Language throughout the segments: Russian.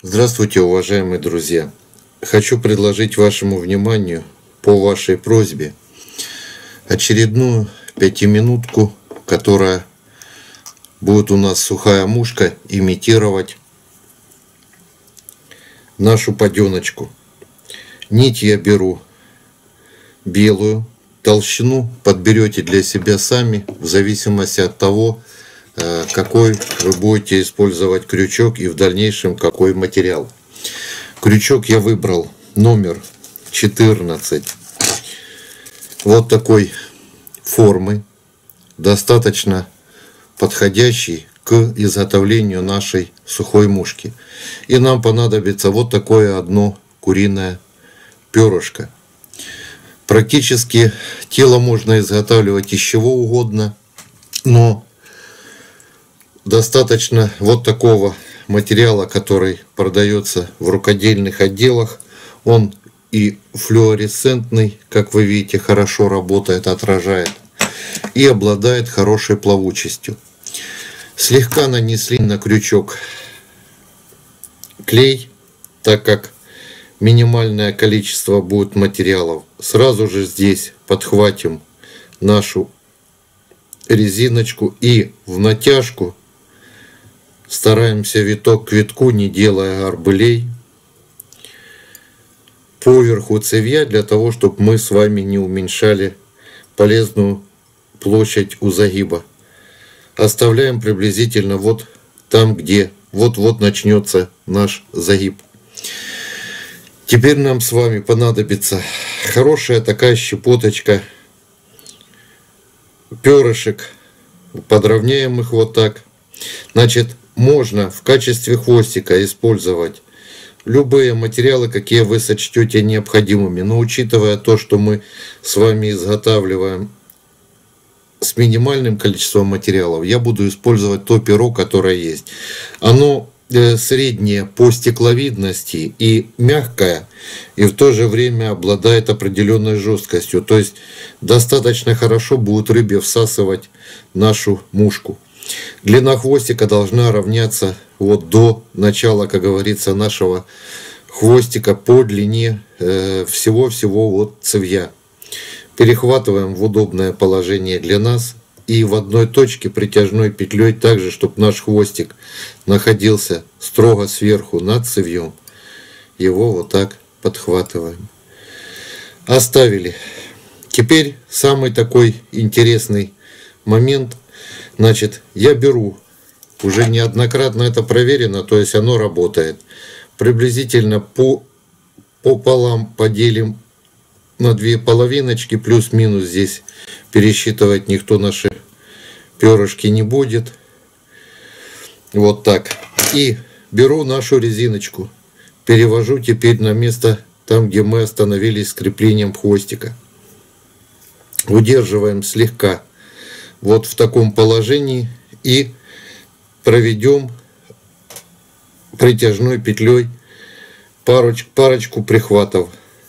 Здравствуйте, уважаемые друзья! Хочу предложить вашему вниманию, по вашей просьбе, очередную 5-минутку, которая будет у нас сухая мушка имитировать нашу паденочку. Нить я беру белую, толщину подберете для себя сами, в зависимости от того, какой вы будете использовать крючок и в дальнейшем какой материал. Крючок я выбрал номер 14. Вот такой формы, достаточно подходящий к изготовлению нашей сухой мушки. И нам понадобится вот такое одно куриное перышко. Практически тело можно изготавливать из чего угодно, но достаточно вот такого материала, который продается в рукодельных отделах. Он и флуоресцентный, как вы видите, хорошо работает, отражает, и обладает хорошей плавучестью. Слегка нанесли на крючок клей, так как минимальное количество будет материалов. Сразу же здесь подхватим нашу резиночку и в натяжку стараемся виток к витку, не делая горбылей, поверху цевья, для того, чтобы мы с вами не уменьшали полезную площадь у загиба. Оставляем приблизительно вот там, где вот-вот начнется наш загиб. Теперь нам с вами понадобится хорошая такая щепоточка перышек. Подровняем их вот так. Значит, можно в качестве хвостика использовать любые материалы, какие вы сочтете необходимыми. Но учитывая то, что мы с вами изготавливаем с минимальным количеством материалов, я буду использовать то перо, которое есть. Оно среднее по стекловидности и мягкое, и в то же время обладает определенной жесткостью. То есть достаточно хорошо будет рыбе всасывать нашу мушку. Длина хвостика должна равняться вот до начала, как говорится, нашего хвостика по длине всего вот цевья. Перехватываем в удобное положение для нас и в одной точке притяжной петлей, также, чтобы наш хвостик находился строго сверху над цевьем, его вот так подхватываем. Оставили. Теперь самый такой интересный момент. Значит, я беру, уже неоднократно это проверено, то есть оно работает. Приблизительно пополам поделим на две половиночки, плюс-минус здесь пересчитывать никто наши перышки не будет. Вот так. И беру нашу резиночку, перевожу теперь на место там, где мы остановились с креплением хвостика. Удерживаем слегка вот в таком положении и проведем притяжной петлей парочку прихватов.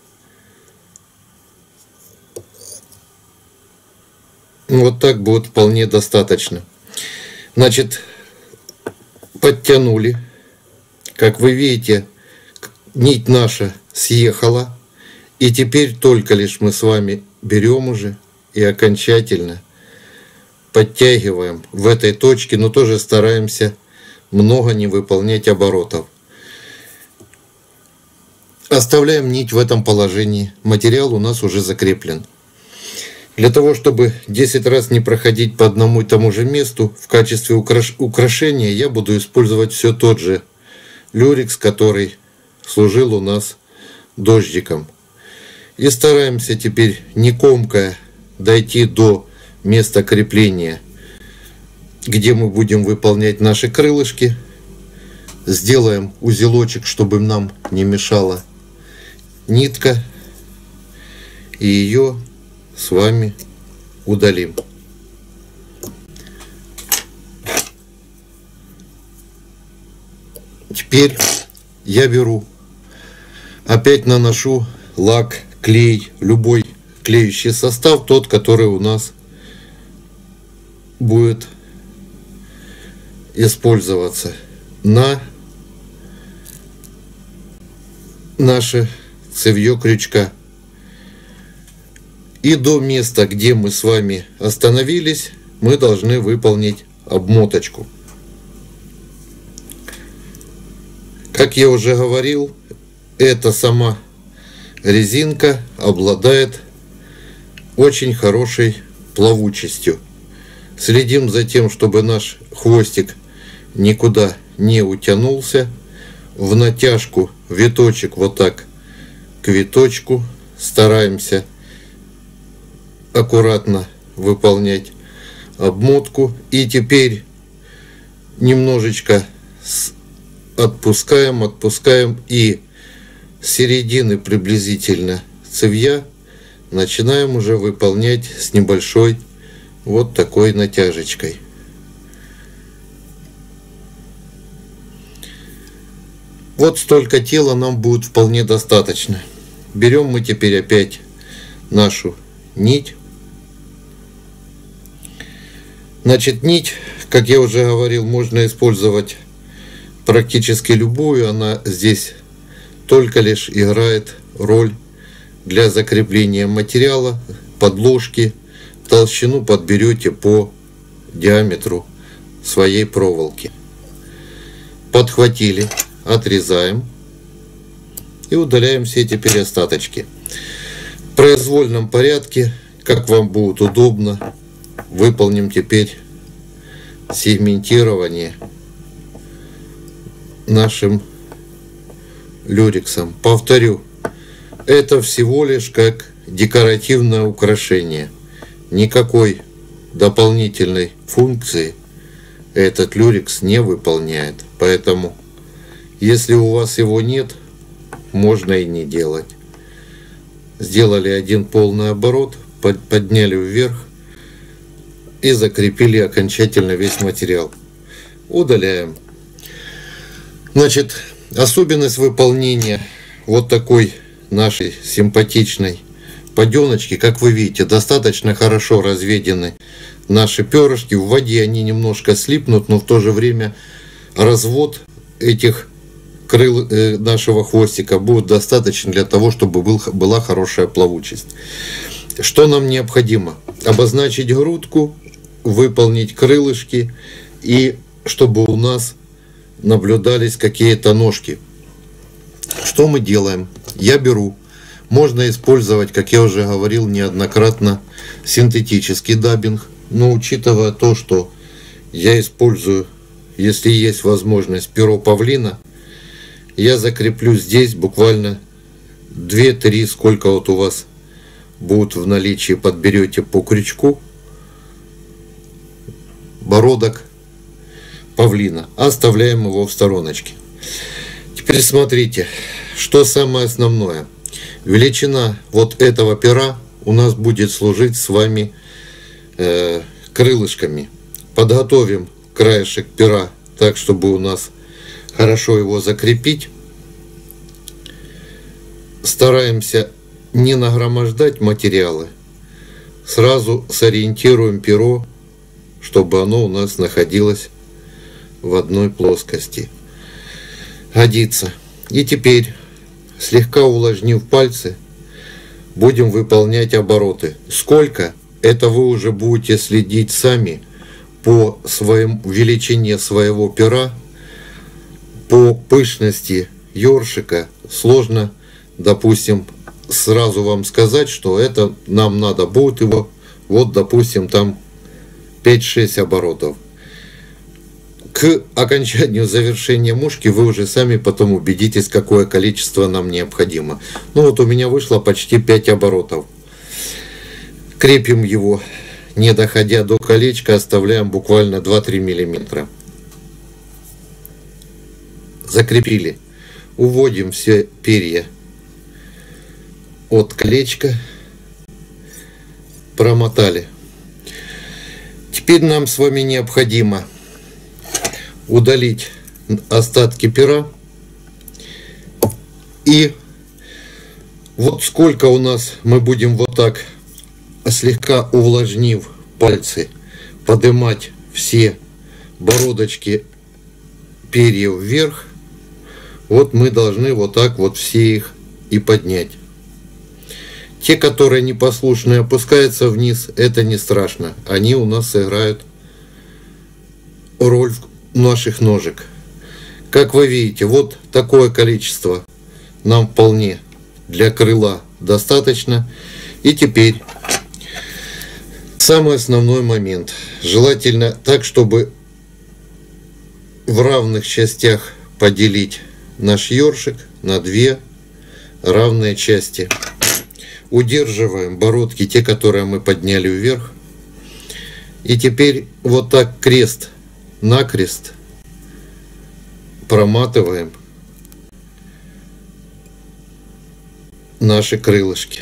Вот так будет вполне достаточно. Значит, подтянули. Как вы видите, нить наша съехала. И теперь только лишь мы с вами берем уже и окончательно подтягиваем в этой точке, но тоже стараемся много не выполнять оборотов. Оставляем нить в этом положении. Материал у нас уже закреплен. Для того, чтобы 10 раз не проходить по одному и тому же месту, в качестве украшения я буду использовать все тот же люрекс, который служил у нас дождиком. И стараемся теперь, не комкая, дойти до места крепления, где мы будем выполнять наши крылышки. Сделаем узелочек, чтобы нам не мешала нитка, и ее с вами удалим. Теперь я беру, опять наношу лак, клей, любой клеющий состав, тот, который у нас будет использоваться на наше цевье крючка. И до места, где мы с вами остановились, мы должны выполнить обмоточку. Как я уже говорил, эта сама резинка обладает очень хорошей плавучестью. Следим за тем, чтобы наш хвостик никуда не утянулся. В натяжку виточек вот так к виточку. Стараемся аккуратно выполнять обмотку. И теперь немножечко отпускаем и с середины приблизительно цевья начинаем уже выполнять с небольшой вот такой натяжечкой. Вот столько тела нам будет вполне достаточно. Берем мы теперь опять нашу нить. Значит, нить, как я уже говорил, можно использовать практически любую. Она здесь только лишь играет роль для закрепления материала, подложки. Толщину подберете по диаметру своей проволоки. Подхватили, отрезаем и удаляем все теперь остаточки. В произвольном порядке, как вам будет удобно, выполним теперь сегментирование нашим люрексом. Повторю, это всего лишь как декоративное украшение. Никакой дополнительной функции этот люрекс не выполняет. Поэтому, если у вас его нет, можно и не делать. Сделали один полный оборот, подняли вверх и закрепили окончательно весь материал. Удаляем. Значит, особенность выполнения вот такой нашей симпатичной паденочки, как вы видите, достаточно хорошо разведены наши перышки. В воде они немножко слипнут, но в то же время развод этих крыл нашего хвостика будет достаточно для того, чтобы была хорошая плавучесть. Что нам необходимо? Обозначить грудку, выполнить крылышки и чтобы у нас наблюдались какие-то ножки. Что мы делаем? Я беру. Можно использовать, как я уже говорил неоднократно, синтетический даббинг. Но учитывая то, что я использую, если есть возможность, перо павлина, я закреплю здесь буквально 2-3, сколько вот у вас будет в наличии, подберете по крючку, бородок павлина. Оставляем его в стороночке. Теперь смотрите, что самое основное. Величина вот этого пера у нас будет служить с вами крылышками. Подготовим краешек пера так, чтобы у нас хорошо его закрепить. Стараемся не нагромождать материалы. Сразу сориентируем перо, чтобы оно у нас находилось в одной плоскости. Годится. И теперь, слегка увлажнив пальцы, будем выполнять обороты. Сколько? Это вы уже будете следить сами по величине своего пера, по пышности ёршика. Сложно, допустим, сразу вам сказать, что это нам надо будет его, вот, допустим, там 5-6 оборотов. К окончанию завершения мушки вы уже сами потом убедитесь, какое количество нам необходимо. Ну вот у меня вышло почти 5 оборотов. Крепим его, не доходя до колечка, оставляем буквально 2-3 мм. Закрепили. Уводим все перья от колечка. Промотали. Теперь нам с вами необходимо удалить остатки пера. И вот сколько у нас мы будем вот так, слегка увлажнив пальцы, поднимать все бородочки перьев вверх, Вот мы должны вот так вот все их и поднять. Те, которые непослушные, опускаются вниз, это не страшно. Они у нас сыграют роль наших ножек. Как вы видите, вот такое количество нам вполне для крыла достаточно. И теперь самый основной момент. Желательно так, чтобы в равных частях поделить наш ёршик на две равные части. Удерживаем бородки, те, которые мы подняли вверх. И теперь вот так крест-накрест проматываем наши крылышки.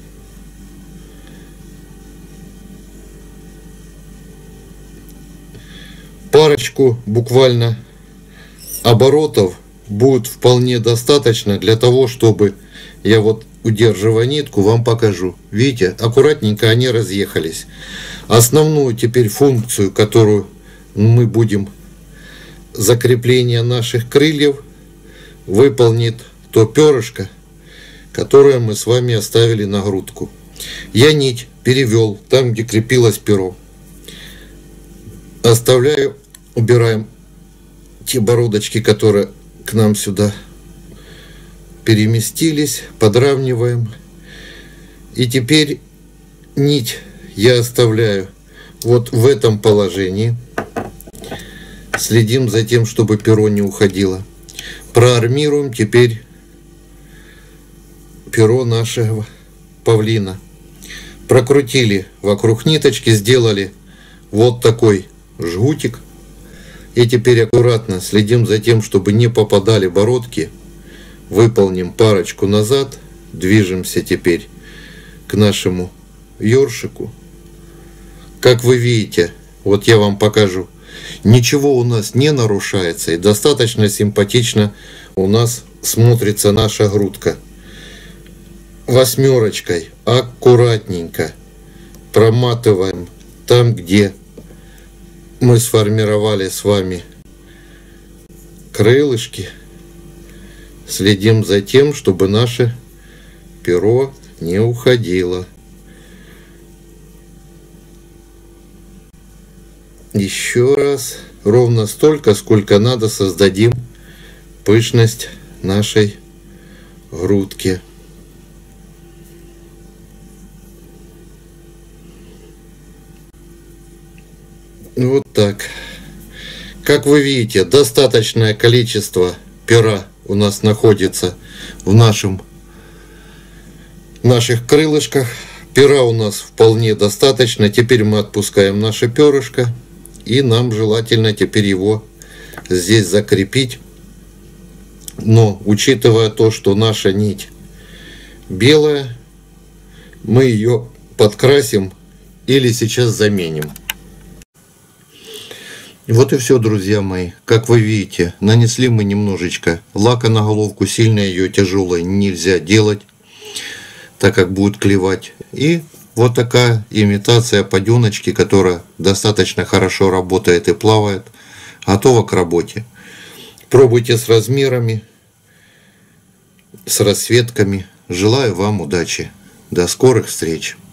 Парочку буквально оборотов будет вполне достаточно для того, чтобы я вот, удерживая нитку, вам покажу. Видите, аккуратненько они разъехались. Основную теперь функцию, которую мы будем закрепление наших крыльев, выполнит то перышко, которое мы с вами оставили на грудку. Я нить перевел там, где крепилось перо. Оставляю, убираем те бородочки, которые к нам сюда переместились, подравниваем. И теперь нить я оставляю вот в этом положении. Следим за тем, чтобы перо не уходило. Проармируем теперь перо нашего павлина. Прокрутили вокруг ниточки, сделали вот такой жгутик. И теперь аккуратно следим за тем, чтобы не попадали бородки. Выполним парочку назад. Движемся теперь к нашему ёршику. Как вы видите, вот я вам покажу. Ничего у нас не нарушается. И достаточно симпатично у нас смотрится наша грудка. Восьмерочкой аккуратненько проматываем там, где мы сформировали с вами крылышки. Следим за тем, чтобы наше перо не уходило. Еще раз, ровно столько, сколько надо, создадим пышность нашей грудки. Вот так. Как вы видите, достаточное количество пера у нас находится в наших крылышках. Пера у нас вполне достаточно. Теперь мы отпускаем наше перышко. И нам желательно теперь его здесь закрепить. Но учитывая то, что наша нить белая, мы ее подкрасим или сейчас заменим. Вот и все, друзья мои. Как вы видите, нанесли мы немножечко лака на головку. Сильно ее тяжелой нельзя делать, так как будет клевать. И вот такая имитация паденочки, которая достаточно хорошо работает и плавает, готова к работе. Пробуйте с размерами, с расцветками. Желаю вам удачи. До скорых встреч.